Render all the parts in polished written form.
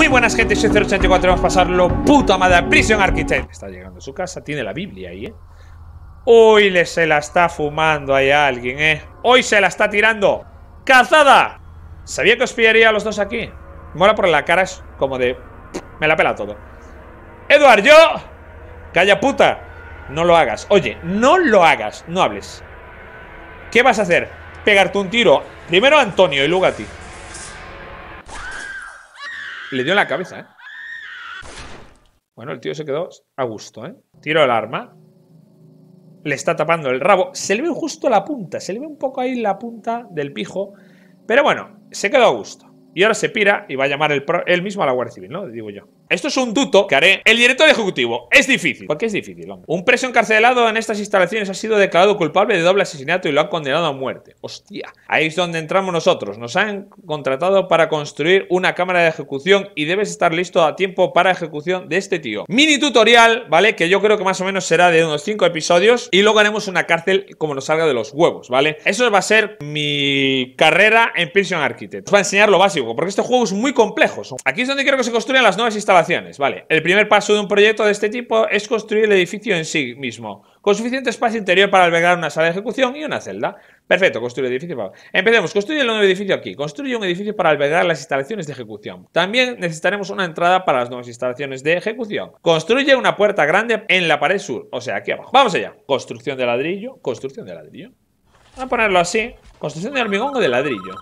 Muy buenas, gente, soy 084. Vamos a pasarlo puta madre a Prison Architect. Está llegando a su casa, tiene la Biblia ahí, Uy, se la está fumando ahí a alguien, Hoy se la está tirando. ¡Cazada! Sabía que os pillaría a los dos aquí. Mola por la cara, es como de... me la pela todo. Edward, yo... Calla, puta. No lo hagas. Oye, no lo hagas. No hables. ¿Qué vas a hacer? Pegarte un tiro. Primero a Antonio y luego a ti. Le dio en la cabeza, Bueno, el tío se quedó a gusto, Tiro el arma. Le está tapando el rabo. Se le ve justo la punta. Se le ve un poco ahí la punta del pijo. Pero bueno, se quedó a gusto. Y ahora se pira y va a llamar él mismo a la Guardia Civil, ¿no? Digo yo. Esto es un tuto que haré. El director ejecutivo. Es difícil. ¿Por qué es difícil, hombre? Un preso encarcelado en estas instalaciones ha sido declarado culpable de doble asesinato y lo han condenado a muerte. Hostia. Ahí es donde entramos nosotros. Nos han contratado para construir una cámara de ejecución y debes estar listo a tiempo para ejecución de este tío. Mini tutorial, ¿vale? Que yo creo que más o menos será de unos 5 episodios y luego haremos una cárcel como nos salga de los huevos, ¿vale? Eso va a ser mi carrera en Prison Architect. Os va a enseñar lo básico, porque este juego es muy complejo. Aquí es donde quiero que se construyan las nuevas instalaciones, ¿vale? El primer paso de un proyecto de este tipo es construir el edificio en sí mismo, con suficiente espacio interior para albergar una sala de ejecución y una celda. Perfecto, construir el edificio. Empecemos, construye el nuevo edificio aquí. Construye un edificio para albergar las instalaciones de ejecución. También necesitaremos una entrada para las nuevas instalaciones de ejecución. Construye una puerta grande en la pared sur, o sea, aquí abajo. Vamos allá. Construcción de ladrillo, construcción de ladrillo. Vamos a ponerlo así. Construcción de hormigón o de ladrillo.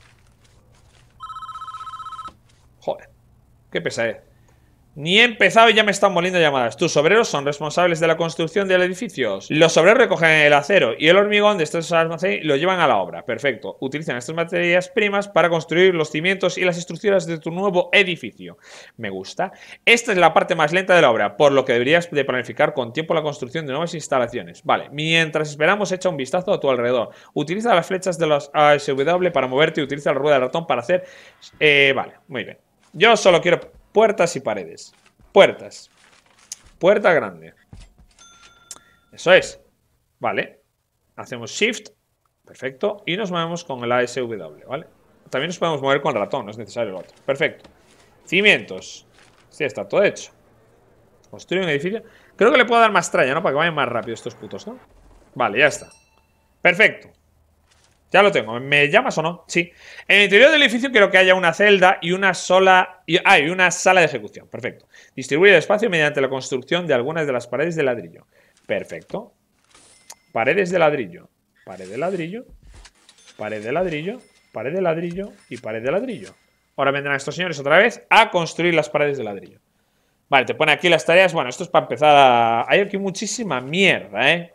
Joder, qué pesadez. Ni he empezado y ya me están moliendo llamadas. Tus obreros son responsables de la construcción del edificio. Los obreros recogen el acero y el hormigón de estos almacenes y lo llevan a la obra. Perfecto. Utilizan estas materias primas para construir los cimientos y las estructuras de tu nuevo edificio. Me gusta. Esta es la parte más lenta de la obra, por lo que deberías de planificar con tiempo la construcción de nuevas instalaciones. Vale. Mientras esperamos, echa un vistazo a tu alrededor. Utiliza las flechas de los ASW para moverte y utiliza la rueda del ratón para hacer... vale, muy bien. Yo solo quiero... puertas y paredes. Puertas. Puerta grande. Eso es. Vale. Hacemos Shift. Perfecto. Y nos movemos con el ASW, ¿vale? También nos podemos mover con el ratón, no es necesario el otro. Perfecto. Cimientos. Sí, está todo hecho. Construye un edificio. Creo que le puedo dar más tralla, ¿no? Para que vayan más rápido estos putos, ¿no? Vale, ya está. Perfecto. Ya lo tengo. ¿Me llamas o no? Sí. En el interior del edificio quiero que haya una celda y una sola... y una sala de ejecución. Perfecto. Distribuye el espacio mediante la construcción de algunas de las paredes de ladrillo. Perfecto. Paredes de ladrillo. Pared de ladrillo. Pared de ladrillo. Pared de ladrillo. Y pared de ladrillo. Ahora vendrán estos señores otra vez a construir las paredes de ladrillo. Vale, te pone aquí las tareas. Bueno, esto es para empezar a... Hay aquí muchísima mierda,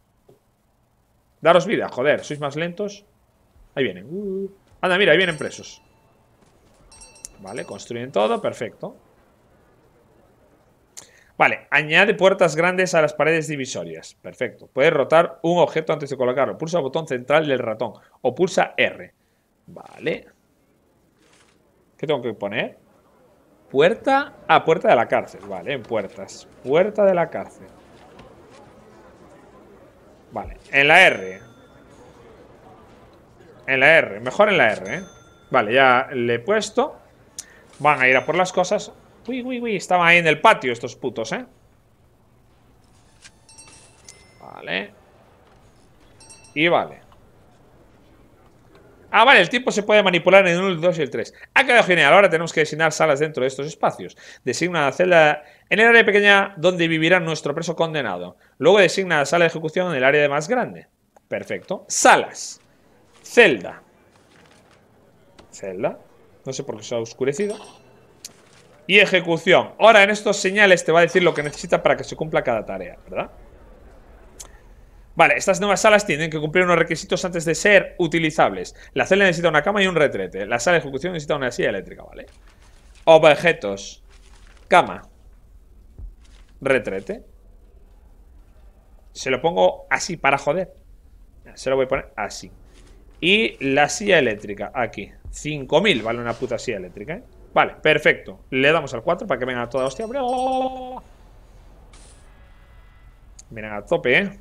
Daros vida, joder, sois más lentos. Ahí vienen. Anda, mira, ahí vienen presos. Vale, construyen todo, perfecto. Vale, añade puertas grandes a las paredes divisorias. Perfecto. Puedes rotar un objeto antes de colocarlo. Pulsa el botón central del ratón o pulsa R. Vale. ¿Qué tengo que poner? Puerta. Ah, puerta de la cárcel. Vale, en puertas. Puerta de la cárcel. Vale, en la R. En la R, mejor en la R, Vale, ya le he puesto. Van a ir a por las cosas. Uy, estaban ahí en el patio estos putos, Vale. Y vale. Ah, vale, el tiempo se puede manipular en el 1, el 2 y el 3. Ha quedado genial, ahora tenemos que designar salas dentro de estos espacios. Designa la celda en el área pequeña donde vivirá nuestro preso condenado. Luego designa la sala de ejecución en el área más grande. Perfecto. Salas. Celda. Celda. No sé por qué se ha oscurecido. Y ejecución. Ahora en estos señales te va a decir lo que necesita para que se cumpla cada tarea, ¿verdad? Vale, estas nuevas salas tienen que cumplir unos requisitos antes de ser utilizables. La celda necesita una cama y un retrete. La sala de ejecución necesita una silla eléctrica, ¿vale? Objetos. Cama. Retrete. Se lo pongo así para joder. Se lo voy a poner así. Y la silla eléctrica, aquí 5.000 vale una puta silla eléctrica, Vale, perfecto. Le damos al 4 para que venga toda hostia. Vienen a tope,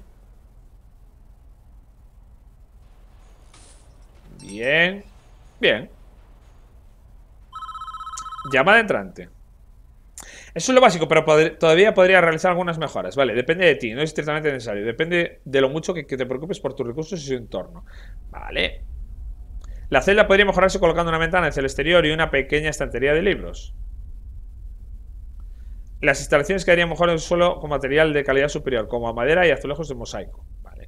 Bien. Bien. Llamada entrante. Eso es lo básico, pero todavía podría realizar algunas mejoras. Vale, depende de ti, no es estrictamente necesario. Depende de lo mucho que te preocupes por tus recursos y su entorno. Vale. La celda podría mejorarse colocando una ventana hacia el exterior y una pequeña estantería de libros. Las instalaciones quedarían mejor en el suelo con material de calidad superior, como madera y azulejos de mosaico. Vale.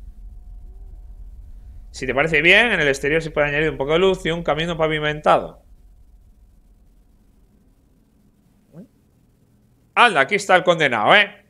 Si te parece bien, en el exterior se puede añadir un poco de luz y un camino pavimentado. Anda, aquí está el condenado, ¿eh?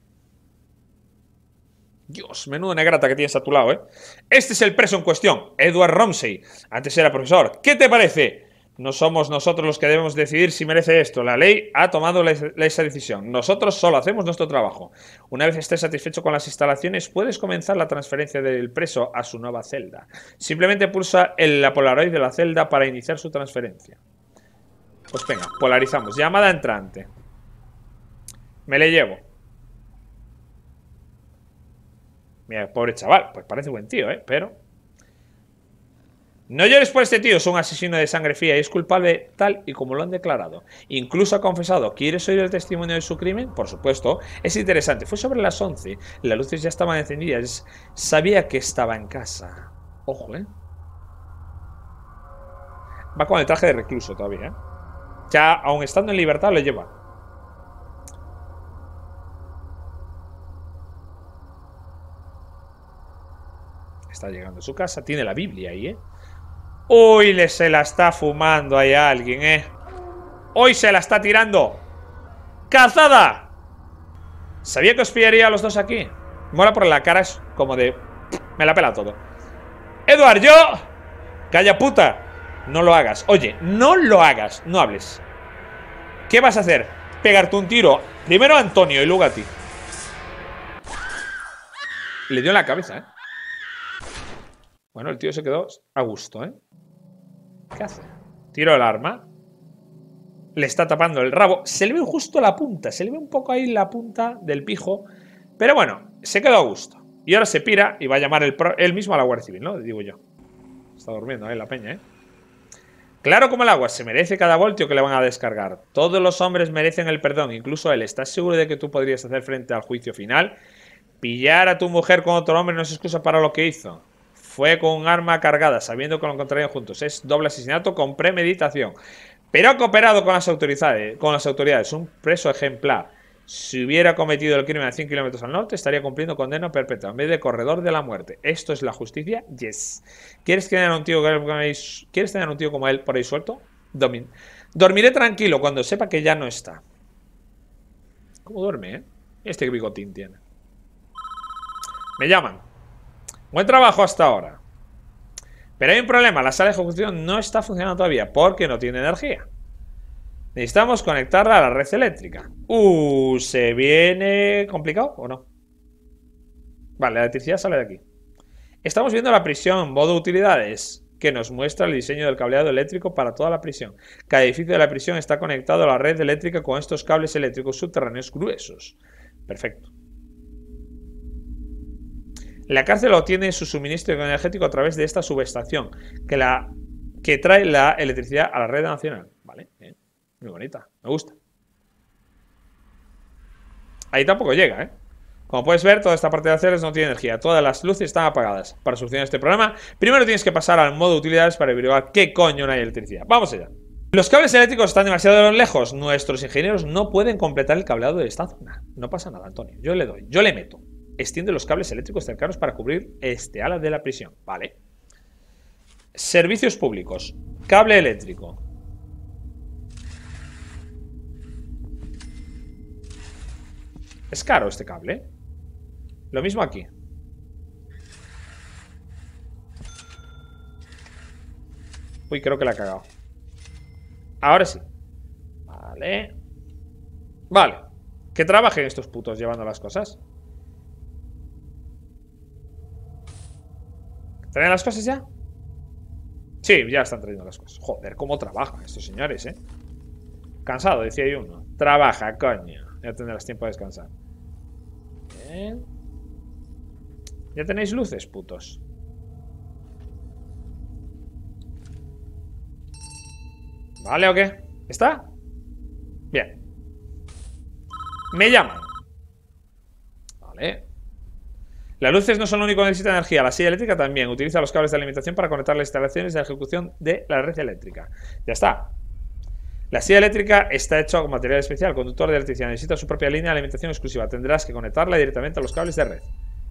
Dios, menudo negrata que tienes a tu lado, ¿eh? Este es el preso en cuestión, Edward Romsey. Antes era profesor. ¿Qué te parece? No somos nosotros los que debemos decidir si merece esto. La ley ha tomado esa decisión. Nosotros solo hacemos nuestro trabajo. Una vez estés satisfecho con las instalaciones, puedes comenzar la transferencia del preso a su nueva celda. Simplemente pulsa la Polaroid de la celda para iniciar su transferencia. Pues venga, polarizamos. Llamada entrante. Me le llevo. Mira, pobre chaval. Pues parece buen tío, ¿eh? Pero... no llores por este tío, es un asesino de sangre fría y es culpable tal y como lo han declarado. Incluso ha confesado. ¿Quieres oír el testimonio de su crimen? Por supuesto. Es interesante. Fue sobre las 11. Las luces ya estaban encendidas. Sabía que estaba en casa. Ojo, ¿eh? Va con el traje de recluso todavía, ¿eh? Ya, aun estando en libertad, lo lleva. Está llegando a su casa. Tiene la Biblia ahí, ¿eh? Uy, se la está fumando ahí a alguien, ¿eh? Hoy se la está tirando. ¡Cazada! Sabía que os pillaría a los dos aquí. Mola por la cara, es como de... me la pela todo. ¡Edward, yo! ¡Calla, puta! No lo hagas. Oye, no lo hagas. No hables. ¿Qué vas a hacer? Pegarte un tiro. Primero a Antonio y luego a ti. Le dio en la cabeza, ¿eh? Bueno, el tío se quedó a gusto, ¿eh? ¿Qué hace? Tiro el arma. Le está tapando el rabo. Se le ve justo la punta. Se le ve un poco ahí la punta del pijo. Pero bueno, se quedó a gusto. Y ahora se pira y va a llamar él mismo a la Guardia Civil, ¿no? Digo yo. Está durmiendo ahí la peña, ¿eh? Claro como el agua. Se merece cada voltio que le van a descargar. Todos los hombres merecen el perdón. Incluso él. ¿Estás seguro de que tú podrías hacer frente al juicio final? Pillar a tu mujer con otro hombre no es excusa para lo que hizo. Fue con un arma cargada, sabiendo que lo encontrarían juntos. Es doble asesinato con premeditación. Pero ha cooperado con las autoridades. Un preso ejemplar. Si hubiera cometido el crimen a 100 kilómetros al norte, estaría cumpliendo condena perpetua en vez de corredor de la muerte. ¿Esto es la justicia? Yes. ¿Quieres tener un tío como él por ahí suelto? Dormiré tranquilo cuando sepa que ya no está. ¿Cómo duerme, eh? Este bigotín tiene. Me llaman. Buen trabajo hasta ahora. Pero hay un problema, la sala de ejecución no está funcionando todavía porque no tiene energía. Necesitamos conectarla a la red eléctrica. ¿Se viene complicado o no? Vale, la electricidad sale de aquí. Estamos viendo la prisión, modo utilidades, que nos muestra el diseño del cableado eléctrico para toda la prisión. Cada edificio de la prisión está conectado a la red eléctrica con estos cables eléctricos subterráneos gruesos. Perfecto. La cárcel obtiene su suministro energético a través de esta subestación que trae la electricidad a la red nacional. Vale, bien. Muy bonita, me gusta. Ahí tampoco llega, ¿eh? Como puedes ver, toda esta parte de acero no tiene energía. Todas las luces están apagadas. Para solucionar este problema, primero tienes que pasar al modo utilidades para averiguar qué coño no hay electricidad. Vamos allá. Los cables eléctricos están demasiado lejos. Nuestros ingenieros no pueden completar el cableado de esta zona. No pasa nada, Antonio. Yo le doy, yo le meto. Extiende los cables eléctricos cercanos para cubrir este ala de la prisión. Vale. Servicios públicos. Cable eléctrico. Es caro este cable, ¿eh? Lo mismo aquí. Uy, creo que la he cagado. Ahora sí. Vale. Vale. Que trabajen estos putos llevando las cosas. ¿Traen las cosas ya? Sí, ya están trayendo las cosas. Joder, cómo trabajan estos señores, ¿eh? Cansado, decía yo uno. Trabaja, coño. Ya tendrás tiempo de descansar. Bien. Ya tenéis luces, putos. ¿Vale o qué? ¿Está? Bien. Me llaman. Vale. Las luces no son lo único que necesita energía. La silla eléctrica también. Utiliza los cables de alimentación para conectar las instalaciones de ejecución de la red eléctrica. Ya está. La silla eléctrica está hecha con material especial. Conductor de electricidad. Necesita su propia línea de alimentación exclusiva. Tendrás que conectarla directamente a los cables de red.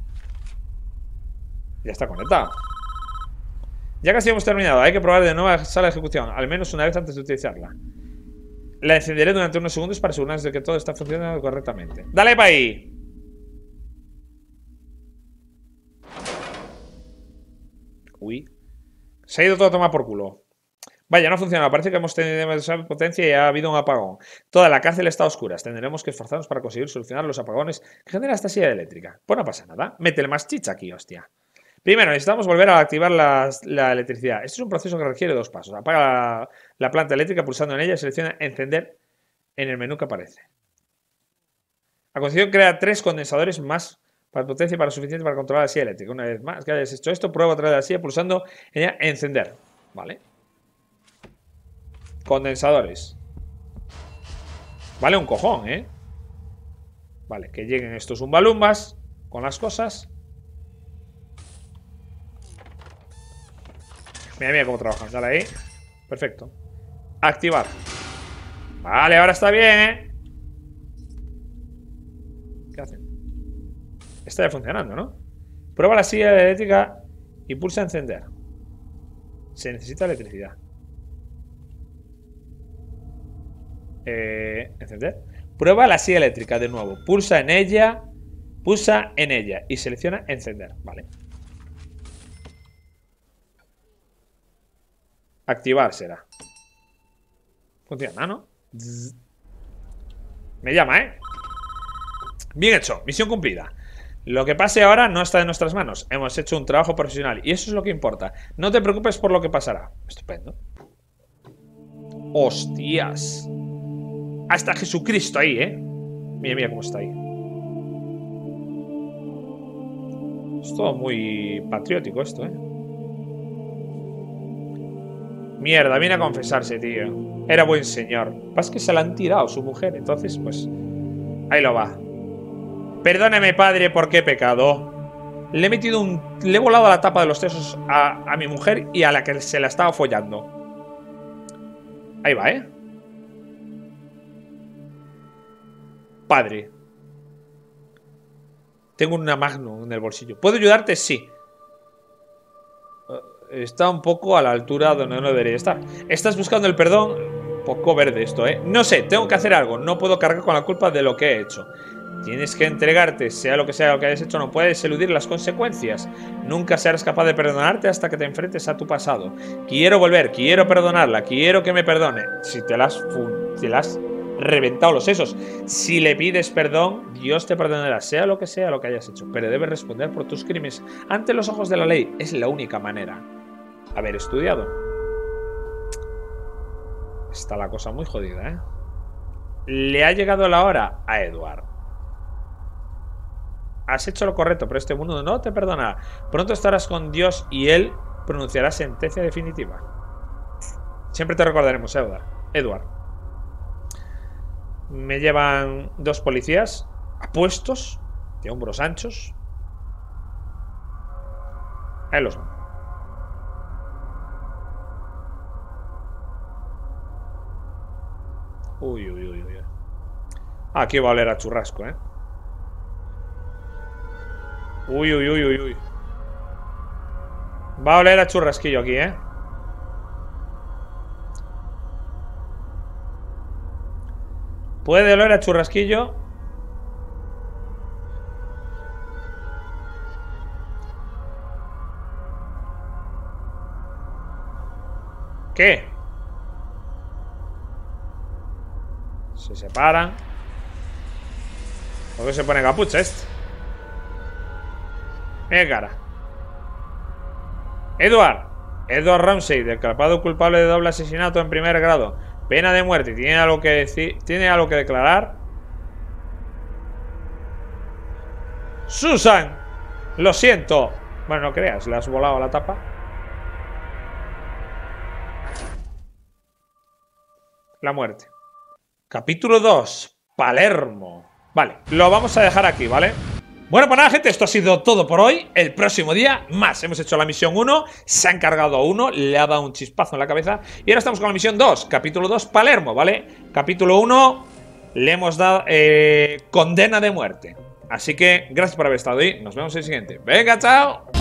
Ya está conectada. Ya casi hemos terminado. Hay que probar de nuevo la sala de ejecución. Al menos una vez antes de utilizarla. La encenderé durante unos segundos para asegurarnos de que todo está funcionando correctamente. ¡Dale para ahí! Uy. Se ha ido todo a tomar por culo. Vaya, no ha funcionado. Parece que hemos tenido demasiada potencia y ha habido un apagón. Toda la cárcel está a oscuras. Tendremos que esforzarnos para conseguir solucionar los apagones que genera esta silla eléctrica. Pues no pasa nada. Métele más chicha aquí, hostia. Primero, necesitamos volver a activar la electricidad. Esto es un proceso que requiere dos pasos. Apaga la planta eléctrica pulsando en ella y selecciona encender en el menú que aparece. A continuación, crea 3 condensadores más para potencia y para suficiente para controlar la silla eléctrica. Una vez más que hayas hecho esto, prueba a través de la silla pulsando en ella encender. Vale. Condensadores. Vale un cojón, ¿eh? Vale, que lleguen estos umbalumbas con las cosas. Mira, mira cómo trabajan. Dale ahí. Perfecto. Activar. Vale, ahora está bien, ¿eh? ¿Qué hacen? Está ya funcionando, ¿no? Prueba la silla eléctrica y pulsa encender. Se necesita electricidad. Encender. Prueba la silla eléctrica de nuevo. Pulsa en ella y selecciona encender. Vale. Activar será. Funciona, ¿no? Me llama, ¿eh? Bien hecho, misión cumplida. Lo que pase ahora no está en nuestras manos. Hemos hecho un trabajo profesional y eso es lo que importa. No te preocupes por lo que pasará. Estupendo. ¡Hostias! Hasta Jesucristo ahí, ¿eh? Mira, mira cómo está ahí. Es todo muy patriótico esto, ¿eh? Mierda, viene a confesarse, tío. Era buen señor. Pasa que se la han tirado su mujer. Entonces, pues... ahí lo va. Perdóneme, padre, porque he pecado. Le he metido un... le he volado la tapa de los sesos a mi mujer y a la que se la estaba follando. Ahí va, ¿eh? Padre. Tengo una Magnum en el bolsillo. ¿Puedo ayudarte? Sí. Está un poco a la altura donde no debería estar. ¿Estás buscando el perdón? Un poco verde esto, ¿eh? No sé, tengo que hacer algo. No puedo cargar con la culpa de lo que he hecho. Tienes que entregarte, sea lo que hayas hecho, no puedes eludir las consecuencias. Nunca serás capaz de perdonarte hasta que te enfrentes a tu pasado. Quiero volver, quiero perdonarla, quiero que me perdone. Si te las has reventado los sesos. Si le pides perdón, Dios te perdonará, sea lo que hayas hecho. Pero debes responder por tus crímenes ante los ojos de la ley. Es la única manera. Haber estudiado. Está la cosa muy jodida, ¿eh? Le ha llegado la hora a Edward. Has hecho lo correcto, pero este mundo no te perdonará. Pronto estarás con Dios y Él pronunciará sentencia definitiva. Siempre te recordaremos, Edward. Me llevan 2 policías apuestos, de hombros anchos. Ahí los van. Uy, uy, uy, uy. Aquí va a oler a churrasco, ¿eh? Uy, uy, uy, uy, uy. Va a oler a churrasquillo aquí, ¿eh? Puede oler a churrasquillo. ¿Qué? Se separan. ¿Por qué se pone capucha este? Mira cara. Edward Ramsey, declarado culpable de doble asesinato en primer grado. Pena de muerte. ¿Tiene algo que decir? ¿Tiene algo que declarar? Susan, lo siento. Bueno, no creas, le has volado la tapa. La muerte. Capítulo 2, Palermo. Vale, lo vamos a dejar aquí, ¿vale? Bueno, pues nada, gente, esto ha sido todo por hoy. El próximo día, más. Hemos hecho la misión 1, se ha encargado a uno, le ha dado un chispazo en la cabeza. Y ahora estamos con la misión 2, capítulo 2, Palermo, ¿vale? Capítulo 1, le hemos dado condena de muerte. Así que, gracias por haber estado ahí. Nos vemos en el siguiente. ¡Venga, chao!